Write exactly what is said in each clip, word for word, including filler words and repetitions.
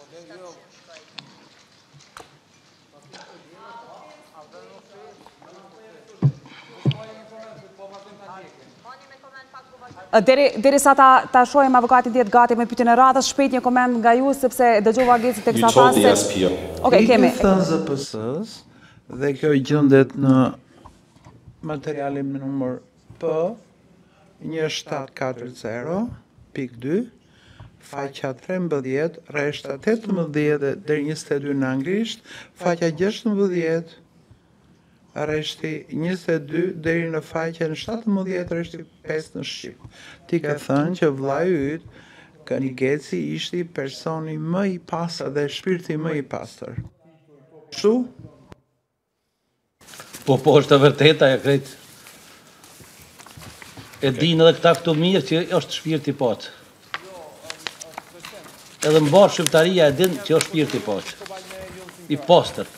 Deri sa ta shohim avokatin tjetë gati me pyetjen e radhës, shpejt një koment nga ju, sepse dëgjova Geci tek sa thaste. Okej, kemi. I thënë Z P S-s dhe kjo gjendet në materialin me numër P një shtatë katër zero pik dy, faqja trembëdhjetë, rreshta tetëmbëdhjetë deri njëzet e dy në anglisht, faqja gjashtëmbëdhjetë, rreshti njëzet e dy deri në faqen shtatëmbëdhjetë, rreshti pesë në shqip. Ti ka thënë që vllai yt, Kani Geci, ishte personi më i pastër dhe shpirti më i pastër. Kështu? Po, po, është e vërteta e krejt. E dinë edhe këta këtu mirë që është shpirti potë. Edhe më barë shqiptaria e dinë që është shpirti potë. I pastër.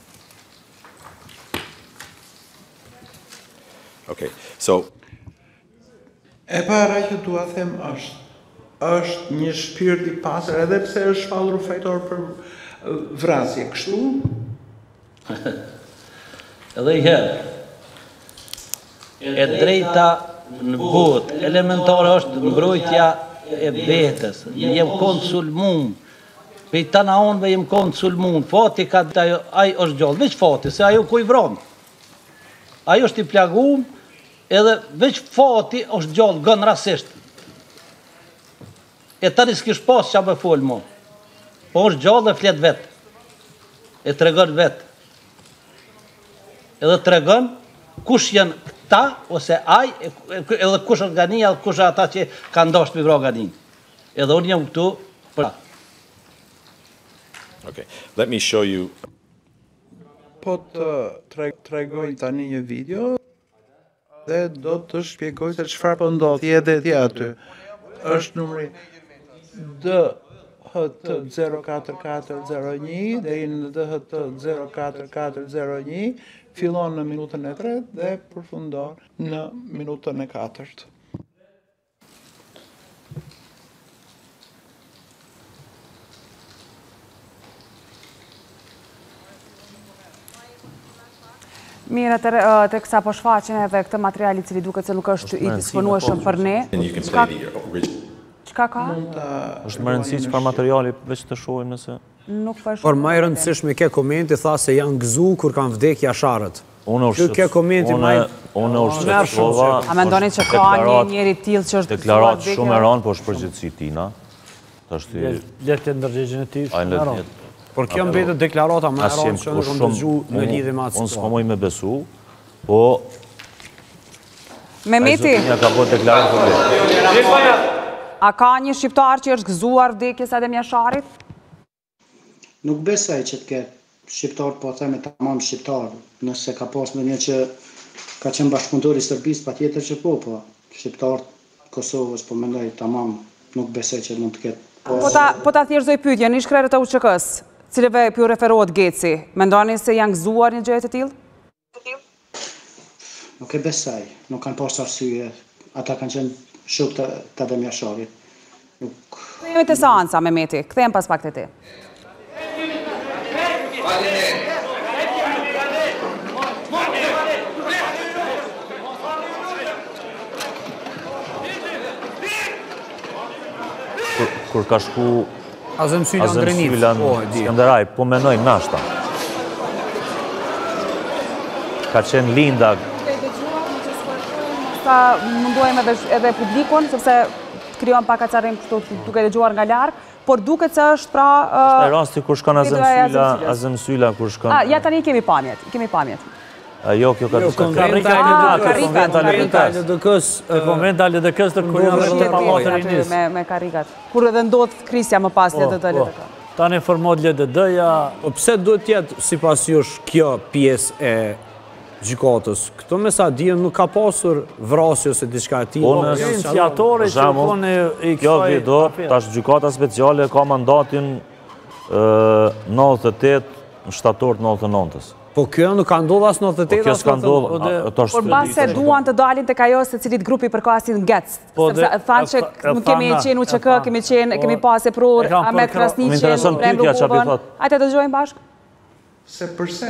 Okay, so... E para që tua them është, është një shpirt i pastër, edhe pse është shpallur fajtor për vrasje, kështu? Edhe i herë, e drejta në botë, elementare është mbrojtja e vetës, jem konsulmun, pe i tana onve jem konsulmun, fati ka të ajo, ajo është gjallë, veç fati, se ajo ku i vronë. Ajo është i plagum, edhe veç fati është gjallë, gënë rasisht. E tani s'kish pas që a me folë mo. Po është gjallë dhe flet vetë. E të regën vetë. Edhe të regën kush janë këta, ose aj, edhe kush është gania, edhe kush është ata që ka ndasht me vra ganin. Edhe unë jam këtu për ta. Okay, let me show you... Po të tregoj tani një video dhe do të shpjegoj se çfarë po ndodhi edhe ti aty. Është numri D H T zero katër katër zero një deri në D H T zero katër katër zero një, fillon në minutën e tretë dhe përfundon në minutën e katërt. Mirë, të kësa po shfaqen edhe këtë materiali cili duke që nuk është i disponueshëm për ne. Qka ka? është më rëndësi që pa materiali veç të shohim nëse... Por më e rëndësishme ke komenti tha se janë gëzu kur kanë vdek jasharët. Ke komenti më... Unë është që shova... A me ndoni që ka një njeri tillë që është... Deklarat shumë e ranë, po është përgjithësi tina. Letë të ndërgjegjën e ti shumë e ranë. Por kjo mbetet deklarata më e ranë që në këmë dëgju me lidhe me atë situatë. Unë s'ka moj me besu, po... Memeti, a ka një shqiptar që është gëzuar vdekjes Adem Jasharit? Nuk besoj që të ketë shqiptar, po theme tamam shqiptar, nëse ka pas në një që ka qenë bashkëpunëtor i Serbisë, patjetër që po, po shqiptar Kosovës, po mendoj tamam, nuk besoj që mund të ketë. Po ta thjeshtoj pyetjen, ish krerët e U Q K-s, cilëve pju referohet Geci, mendoni se janë gëzuar një gjë të tillë? Nuk e besoj, nuk kanë pas arsye, ata kanë qenë shok të Adem Jasharit. Kthehemi te seanca, Memeti, kthehem pas pak te ti. Kur ka shku Azem Sylan Drenit, Skanderaj, po menoj nashta. Ka qenë Linda. Sa munduajmë edhe publikun, sepse kryon pak acarim kështu duke dëgjuar nga larg, por duket se është pra... Është e rasti kur shkon Azem Syla, Azem Syla kur shkon... Ja tani kemi pamjet, kemi pamjet. Jo, kjo ka të konvent L D K-s të kërë me karikat. Kur edhe ndodhë krisja më pas L D D K. Ta në format L D D-ja... Pse duhet tjetë, si pas jush, kjo pjesë e gjykatës? Këto me sa dijen nuk ka pasur vrasje ose diçka e tillë. Po në iniciatorë që kone i kësaj... Kjo video, tash gjykata speciale ka mandatin nëntëdhjetë e tetë në shtator të nëntëdhjetë e nëntës. Po kjo nuk ka ndodhur as në nëntëdhjetë Po kjo as s'ka në ndodhur, nëntëdhjetë. ato është Por mbas se duan të dalin tek ajo se cili grupi përkasin Gec. Po, Sepse dhe- thanë që e- e nuk kemi thanë, qenë U Q e K, thanë. kemi qenë, Po, kemi pas e prur, e kam Ahmet përkra- Krasniqin, Më intereson Ibrahim pyetja çfarë Rugubën. thot. Hajde dëgjojmë bashkë. Se përse